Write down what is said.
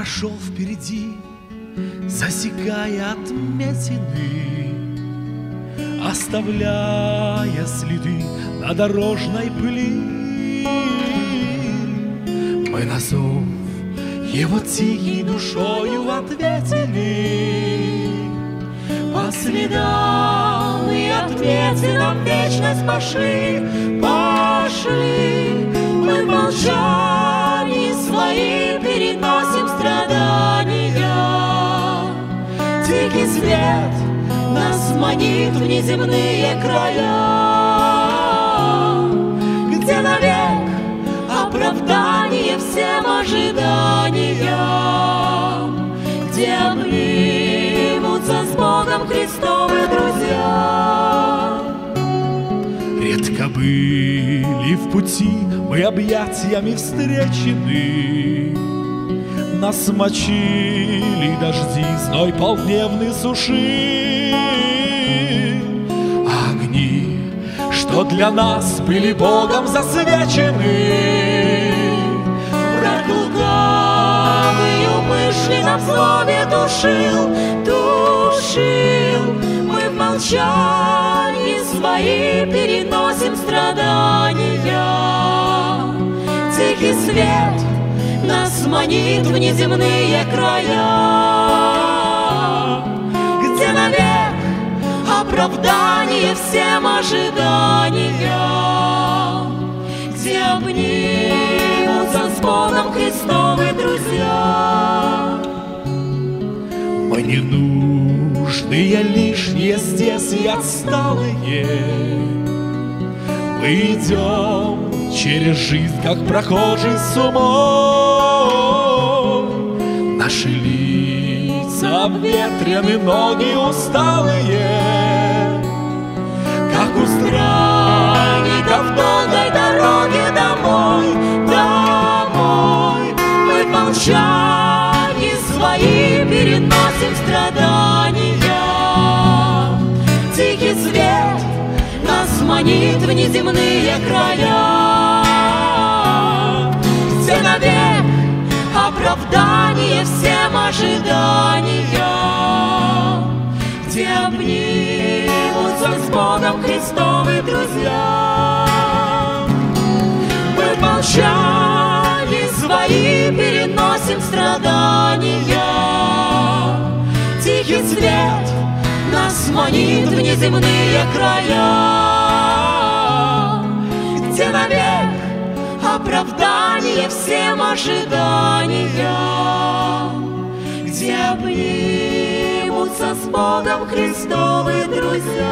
прошел впереди, засекая отметины, оставляя следы на дорожной пыли. Мы на зов его тихой душою ответили, по следам и отметинам вечность пошли. Мы в молчании свои переносим страдания. Тихий свет нас манит в неземные края, где навек оправдание всем ожиданиям, где обнимутся с Богом Христовы друзья. Редко были в пути мы объятиями встречены, нас мочили дожди, зной полдневный суши. Огни, что для нас были Богом засвечены, враг лукавый умышленно в злобе душил. Мы в молчании свои переносим страдания. Тихий свет нас манит в неземные края, где навек оправдание всем ожиданиям, где обнимутся с Богом Христовы друзья. Мы не нужные, лишние здесь и отсталые, мы идем через жизнь, как прохожий с умом. Наши лица обветрены, ноги усталые, как у странников в долгой дороге домой. Мы в молчании свои переносим страдания. Тихий свет нас манит в неземные края, где навек оправдание всем ожиданиям, где обнимутся с Богом Христовы друзья. Мы в молчании свои переносим страдания. Тихий свет нас манит в неземные края, где навек оправдание всем ожиданиям, где обнимутся с Богом Христовы друзья.